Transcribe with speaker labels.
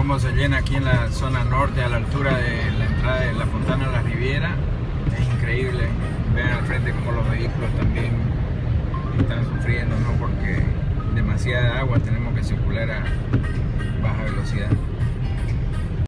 Speaker 1: cómo se llena aquí en la zona norte, a la altura de la entrada de la Fontana La Riviera. Es increíble. Vean al frente cómo los vehículos también están sufriendo, ¿no? Porque demasiada agua, tenemos que circular a baja velocidad.